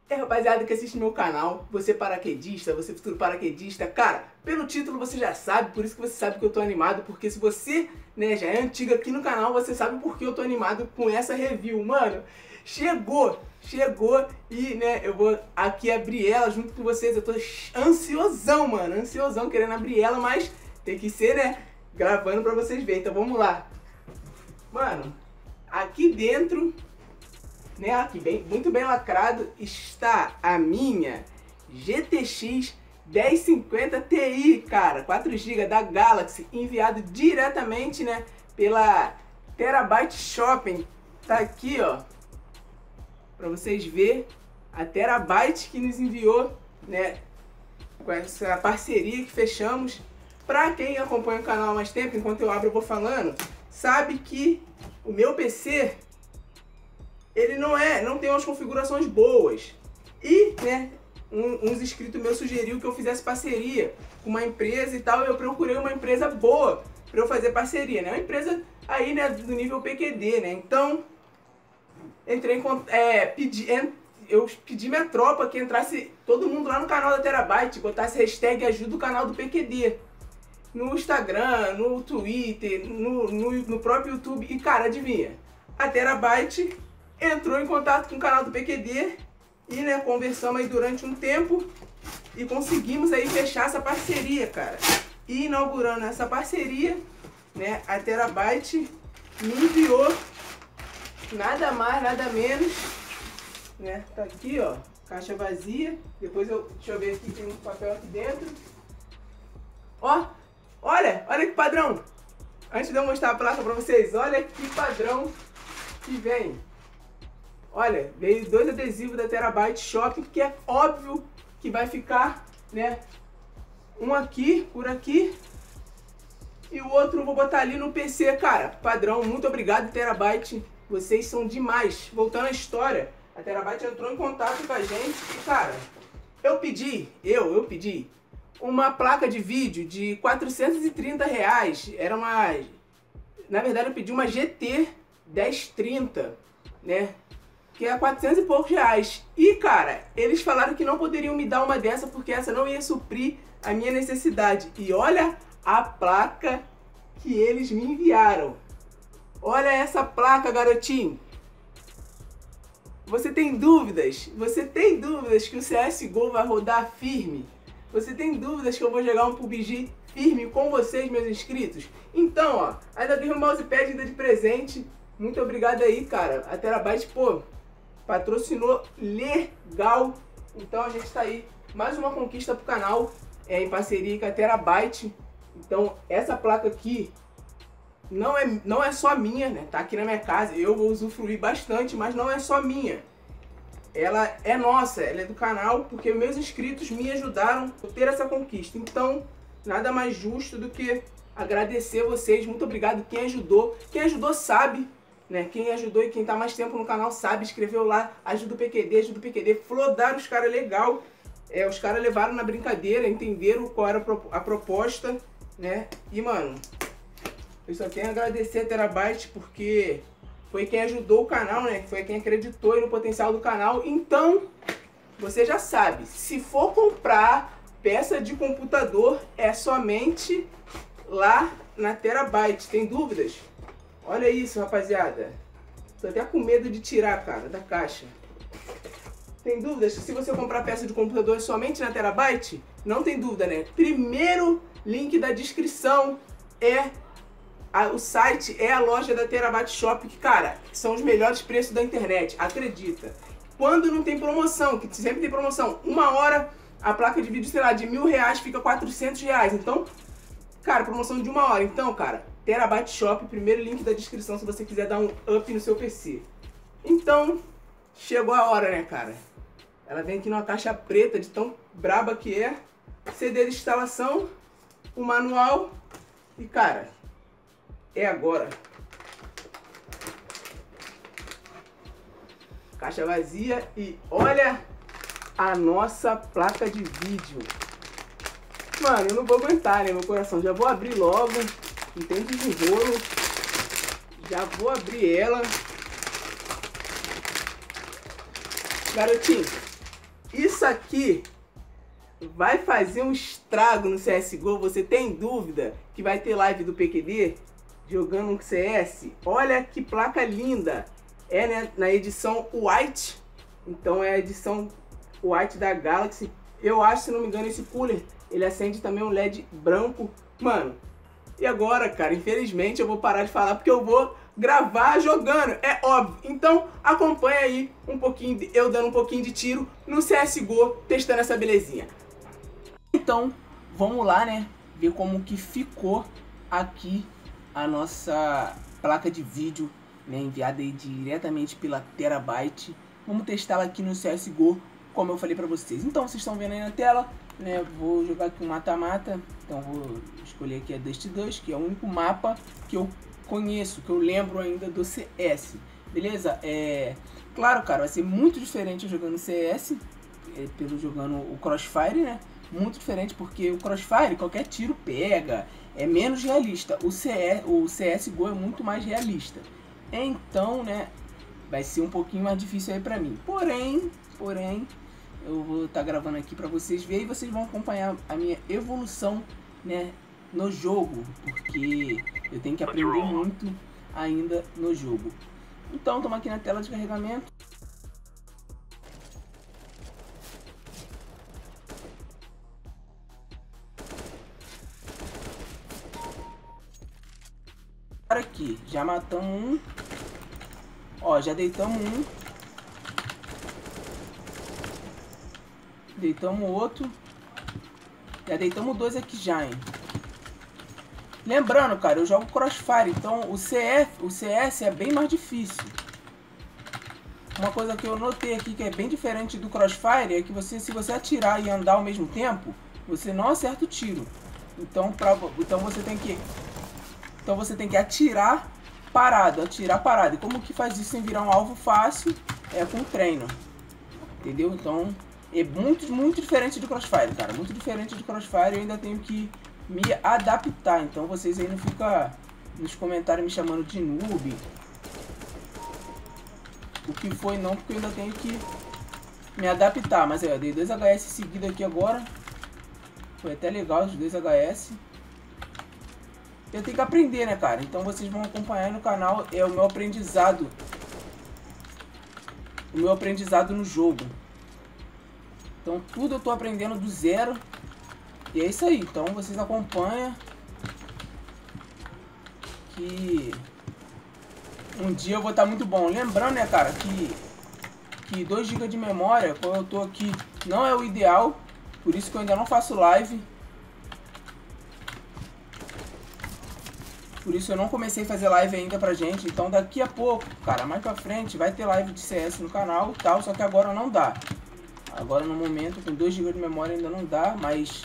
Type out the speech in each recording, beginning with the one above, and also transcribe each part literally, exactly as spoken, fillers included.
É, rapaziada que assiste meu canal, você paraquedista, você futuro paraquedista, cara, pelo título você já sabe, por isso que você sabe que eu tô animado, porque se você, né, já é antigo aqui no canal, você sabe por que eu tô animado com essa review, mano. Chegou, chegou e, né, eu vou aqui abrir ela junto com vocês, eu tô ansiosão, mano, ansiosão querendo abrir ela, mas tem que ser, né, gravando pra vocês verem, então vamos lá. Mano, aqui dentro... Né, aqui bem, muito bem lacrado, está a minha G T X dez cinquenta Ti, cara, quatro gigas da Galaxy, enviado diretamente, né, pela Terabyte Shopping. Tá aqui, ó, pra vocês verem, a Terabyte que nos enviou, né, com essa parceria que fechamos. Pra quem acompanha o canal há mais tempo, enquanto eu abro eu vou falando, sabe que o meu P C... ele não é, não tem umas configurações boas. E, né, um, uns inscritos meus sugeriu que eu fizesse parceria com uma empresa e tal, e eu procurei uma empresa boa para eu fazer parceria, né? Uma empresa aí, né, do nível P Q D, né? Então, entrei em contato, é, pedi, eu pedi minha tropa que entrasse todo mundo lá no canal da Terabyte, botasse hashtag ajuda o canal do P Q D. No Instagram, no Twitter, no, no, no próprio YouTube. E, cara, adivinha? A Terabyte entrou em contato com o canal do P Q D e, né, conversamos aí durante um tempo e conseguimos aí fechar essa parceria, cara. E inaugurando essa parceria, né, a Terabyte me enviou nada mais, nada menos, né, tá aqui, ó, caixa vazia. Depois eu, deixa eu ver aqui, tem um papel aqui dentro. Ó, olha, olha que padrão. Antes de eu mostrar a placa pra vocês, olha que padrão que vem. Olha, veio dois adesivos da Terabyte Shopping, que é óbvio que vai ficar, né, um aqui, por aqui, e o outro eu vou botar ali no P C, cara. Padrão, muito obrigado, Terabyte, vocês são demais. Voltando à história, a Terabyte entrou em contato com a gente e, cara, eu pedi, eu, eu pedi uma placa de vídeo de quatrocentos e trinta reais, era uma, na verdade eu pedi uma G T dez trinta, né, que é quatrocentos e poucos reais. E, cara, eles falaram que não poderiam me dar uma dessa porque essa não ia suprir a minha necessidade. E olha a placa que eles me enviaram. Olha essa placa, garotinho. Você tem dúvidas? Você tem dúvidas que o C S G O vai rodar firme? Você tem dúvidas que eu vou jogar um P U B G firme com vocês, meus inscritos? Então, ó, ainda tem um mousepad ainda de presente. Muito obrigado aí, cara. A Terabyte, pô, patrocinou legal. Então a gente tá aí, mais uma conquista pro canal, é, em parceria com a Terabyte. Então essa placa aqui não é, não é só minha, né? Tá aqui na minha casa, eu vou usufruir bastante, mas não é só minha. Ela é nossa, ela é do canal, porque meus inscritos me ajudaram a ter essa conquista. Então, nada mais justo do que agradecer vocês. Muito obrigado quem ajudou. Quem ajudou sabe, né? Quem ajudou e quem tá mais tempo no canal sabe, escreveu lá, ajuda o P Q D, ajuda o P Q D, flodaram os caras legal. É, os caras levaram na brincadeira, entenderam qual era a proposta, né? E, mano, eu só tenho a agradecer a Terabyte porque foi quem ajudou o canal, né? Foi quem acreditou no potencial do canal. Então, você já sabe, se for comprar peça de computador, é somente lá na Terabyte. Tem dúvidas? Olha isso, rapaziada. Tô até com medo de tirar, cara, da caixa. Tem dúvidas? Se você comprar peça de computador somente na Terabyte, não tem dúvida, né? Primeiro link da descrição é a, o site, é a loja da Terabyte Shop, que, cara, são os melhores preços da internet, acredita. Quando não tem promoção, que sempre tem promoção, uma hora a placa de vídeo, sei lá, de mil reais fica quatrocentos reais. Então, cara, promoção de uma hora. Então, cara, Terabyte Shop, primeiro link da descrição se você quiser dar um up no seu P C. Então, chegou a hora, né, cara? Ela vem aqui numa caixa preta, de tão braba que é. C D de instalação, o manual e, cara, é agora. Caixa vazia e olha a nossa placa de vídeo. Mano, eu não vou aguentar, né, meu coração. Já vou abrir logo, não tem desenrolo. Já vou abrir ela. Garotinho, Isso aqui vai fazer um estrago no C S G O. Você tem dúvida que vai ter live do P Q D jogando um C S? Olha que placa linda. É, né, na edição White. Então é a edição White da Galaxy. Eu acho, se não me engano, esse cooler ele acende também um L E D branco. Mano, e agora, cara, infelizmente eu vou parar de falar porque eu vou gravar jogando, é óbvio. Então acompanha aí um pouquinho, de, eu dando um pouquinho de tiro no C S G O, testando essa belezinha. Então, vamos lá, né, ver como que ficou aqui a nossa placa de vídeo, né, enviada aí diretamente pela Terabyte. Vamos testá-la aqui no C S G O, como eu falei pra vocês. Então, vocês estão vendo aí na tela, né, vou jogar aqui um mata-mata. Então, vou escolher aqui a Dust dois, que é o único mapa que eu conheço, que eu lembro ainda do C S. Beleza? É... Claro, cara, vai ser muito diferente eu jogando C S, é, pelo jogando o Crossfire, né? Muito diferente porque o Crossfire, qualquer tiro pega, é menos realista. O, C S, o C S G O é muito mais realista. Então, né, vai ser um pouquinho mais difícil aí pra mim. Porém, porém, eu vou estar tá gravando aqui pra vocês verem e vocês vão acompanhar a minha evolução, né, no jogo, porque eu tenho que aprender muito ainda no jogo. Então, estamos aqui na tela de carregamento. Aqui, já matamos um. Ó, já deitamos um. Deitamos outro. Já deitamos dois aqui já, hein. Lembrando, cara, eu jogo Crossfire, então o C F, o C S é bem mais difícil. Uma coisa que eu notei aqui que é bem diferente do Crossfire é que você, se você atirar e andar ao mesmo tempo, você não acerta o tiro. Então, pra, então você tem que, então você tem que atirar parado, atirar parado. E como que faz isso sem virar um alvo fácil? É com treino, entendeu? Então é muito, muito diferente do Crossfire, cara, muito diferente do Crossfire. Eu ainda tenho que me adaptar, então vocês aí não ficam nos comentários me chamando de noob, o que foi não, porque eu ainda tenho que me adaptar. Mas aí, eu dei dois H S seguidos aqui agora, foi até legal os dois H S. Eu tenho que aprender, né, cara, então vocês vão acompanhar no canal, é o meu aprendizado, o meu aprendizado no jogo. Então tudo eu tô aprendendo do zero. E é isso aí, então vocês acompanham que um dia eu vou estar muito bom. Lembrando, né, cara, que, que dois gigas de memória, quando eu tô aqui, não é o ideal. Por isso que eu ainda não faço live. Por isso eu não comecei a fazer live ainda pra gente. Então daqui a pouco, cara, mais pra frente, vai ter live de C S no canal e tal. Só que agora não dá. Agora no momento, com dois gigas de memória ainda não dá, mas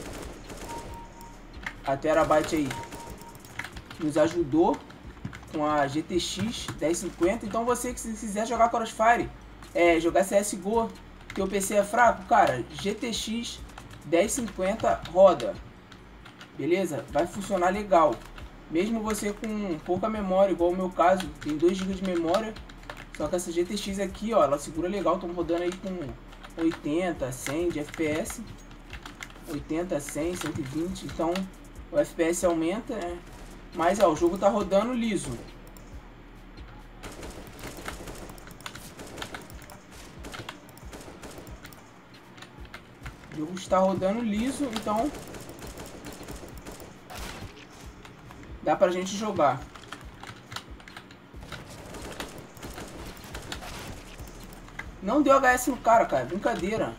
a Terabyte aí nos ajudou com a G T X dez cinquenta. Então você que se quiser jogar Crossfire, é, jogar C S G O, teu P C é fraco, cara, G T X dez cinquenta roda, beleza? Vai funcionar legal. Mesmo você com pouca memória, igual o meu caso, tem dois gigas de memória, só que essa G T X aqui, ó, ela segura legal. Estamos rodando aí com oitenta, cem de F P S, oitenta, cem, cento e vinte, então o F P S aumenta, né? Mas ó, o jogo tá rodando liso. O jogo está rodando liso, então dá pra gente jogar. Não deu H S no cara, cara, brincadeira.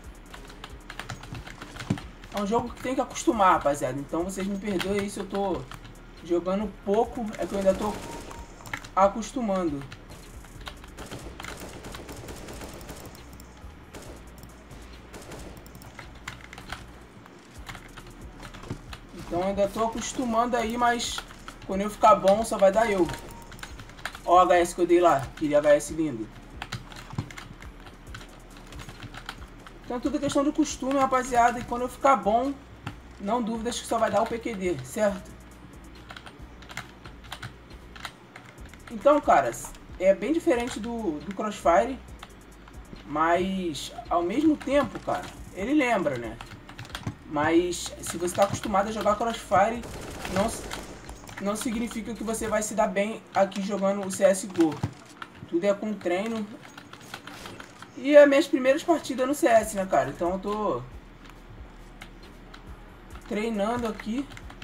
É um jogo que tem que acostumar, rapaziada. Então vocês me perdoem aí se eu tô jogando pouco, é que eu ainda tô acostumando. Então eu ainda tô acostumando aí, mas quando eu ficar bom só vai dar eu. Ó o H S que eu dei lá, aquele H S lindo. Então tudo é questão do costume, rapaziada. E quando eu ficar bom, não dúvidas que só vai dar o P Q D, certo? Então, caras, é bem diferente do, do Crossfire. Mas, ao mesmo tempo, cara, ele lembra, né? Mas, se você tá acostumado a jogar Crossfire, não, não significa que você vai se dar bem aqui jogando o C S G O. Tudo é com treino. E é minhas primeiras partidas no C S, né, cara? Então eu tô treinando aqui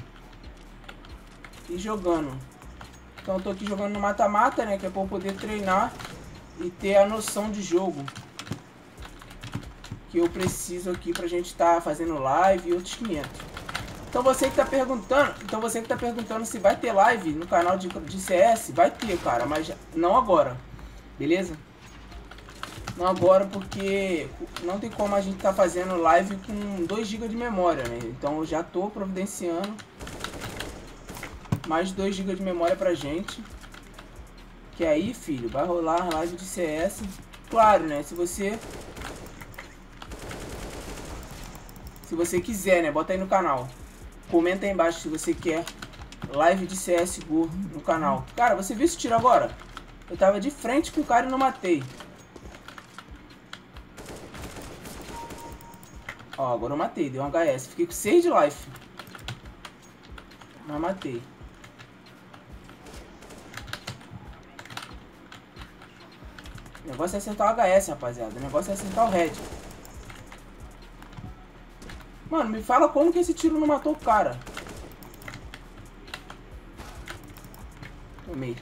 e jogando. Então eu tô aqui jogando no mata-mata, né? Que é pra eu poder treinar e ter a noção de jogo que eu preciso aqui pra gente estar fazendo live e outros quinhentos. Então você que tá perguntando, então você que tá perguntando se vai ter live no canal de, de C S, vai ter, cara, mas não agora, beleza? Não agora porque não tem como a gente tá fazendo live com dois gigas de memória, né? Então eu já tô providenciando mais dois gigas de memória pra gente. Que aí, filho, vai rolar live de C S. Claro, né? Se você Se você quiser, né? Bota aí no canal. Comenta aí embaixo se você quer live de C S G O no canal. Cara, você viu esse tiro agora? Eu tava de frente com o cara e não matei. Ó, agora eu matei. Deu um H S. Fiquei com seis de life. Mas matei. O negócio é acertar o H S, rapaziada. O negócio é acertar o head. Mano, me fala como que esse tiro não matou o cara. Tomei.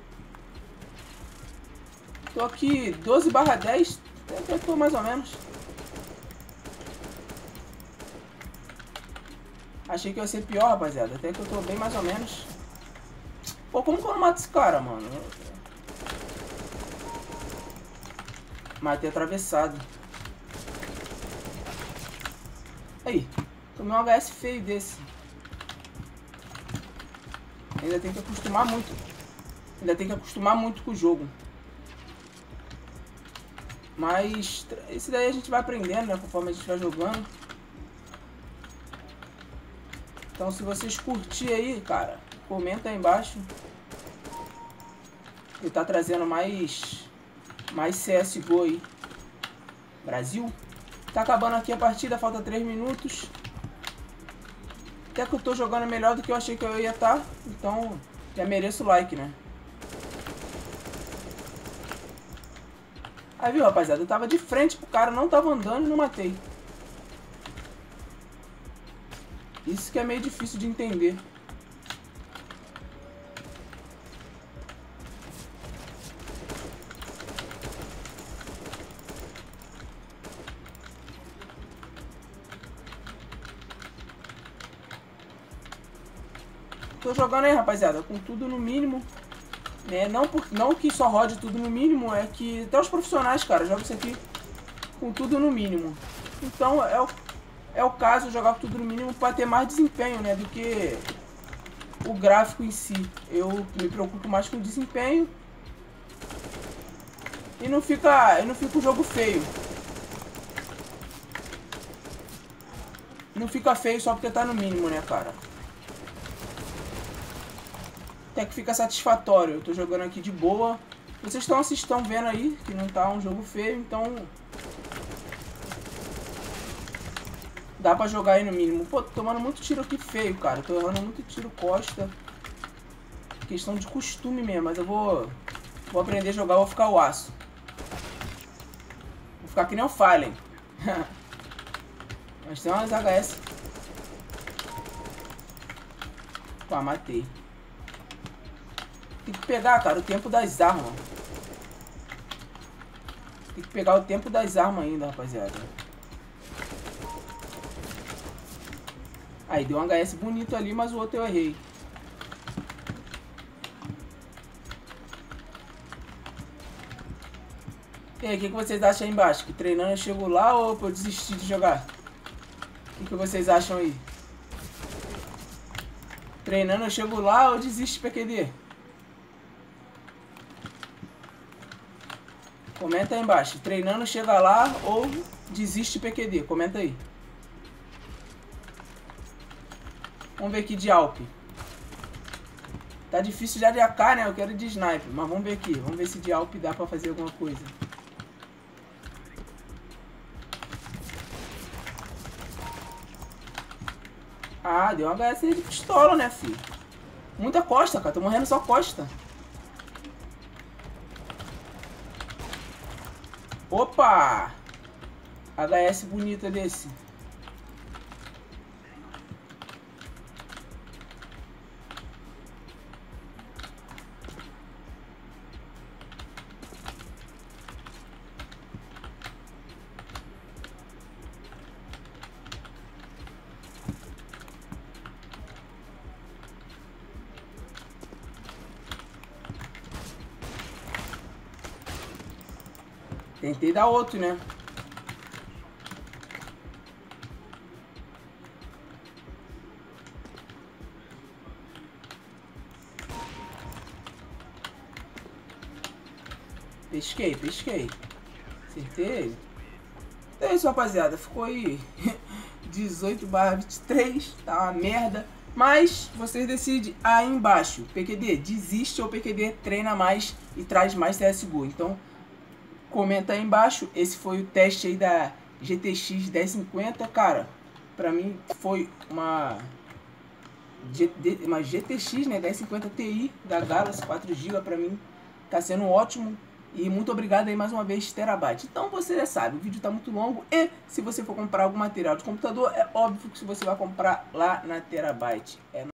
Tô aqui doze barra dez. Até que eu tô mais ou menos. Achei que ia ser pior, rapaziada. Até que eu tô bem mais ou menos. Pô, como que eu não mato esse cara, mano? Matei atravessado. Aí, tomei um H S feio desse. Ainda tem que acostumar muito. Ainda tem que acostumar muito com o jogo. Mas esse daí a gente vai aprendendo, né? Conforme a gente vai jogando. Então se vocês curtirem aí, cara, comenta aí embaixo. Ele tá trazendo mais mais C S G O aí. Brasil. Tá acabando aqui a partida, falta três minutos. Até que eu tô jogando melhor do que eu achei que eu ia estar. Então já mereço o like, né? Aí viu, rapaziada, eu tava de frente pro cara, não tava andando e não matei. Isso que é meio difícil de entender. Tô jogando aí, rapaziada, com tudo no mínimo. Né? Não, por, não que só rode tudo no mínimo, é que até os profissionais, cara, jogam isso aqui com tudo no mínimo. Então é o, é o caso de jogar com tudo no mínimo para ter mais desempenho, né, do que o gráfico em si. Eu me preocupo mais com o desempenho e não fica, e não fica o jogo feio. Não fica feio só porque tá no mínimo, né, cara? Até que fica satisfatório. Eu tô jogando aqui de boa. Vocês estão assistindo, vendo aí que não tá um jogo feio, então dá pra jogar aí no mínimo. Pô, tô tomando muito tiro aqui feio, cara. Tô errando muito tiro costa. Questão de costume mesmo, mas eu vou vou aprender a jogar, vou ficar o aço. Vou ficar que nem o Fallen. Mas tem umas H S. Pô, matei. Tem que pegar, cara, o tempo das armas. Tem que pegar o tempo das armas ainda, rapaziada. Aí, deu um H S bonito ali, mas o outro eu errei. E aí, o que, que vocês acham aí embaixo? Que treinando eu chego lá ou pra eu desistir de jogar? O que, que vocês acham aí? Treinando eu chego lá ou desisto de P Q D? Comenta aí embaixo. Treinando chega lá ou desiste P Q D? Comenta aí. Vamos ver aqui de Alp. Tá difícil já de A K, né? Eu quero de sniper. Mas vamos ver aqui. Vamos ver se de Alp dá pra fazer alguma coisa. Ah, deu uma H S de pistola, né, filho? Muita costa, cara. Tô morrendo só costa. Opa! H S bonita desse. Tentei dar outro, né? Pesquei, pesquei. Acertei. Então é isso, rapaziada. Ficou aí dezoito barra vinte e três. Tá uma merda. Mas vocês decidem aí embaixo. P Q D desiste ou P Q D treina mais e traz mais C S G O. Então comenta aí embaixo. Esse foi o teste aí da G T X dez cinquenta. Cara, pra mim foi uma, uma G T X, né, dez cinquenta Ti da Galaxy quatro gigas. Pra mim tá sendo ótimo. E muito obrigado aí mais uma vez, Terabyte. Então você já sabe, o vídeo tá muito longo. E se você for comprar algum material de computador, é óbvio que você vai comprar lá na Terabyte. É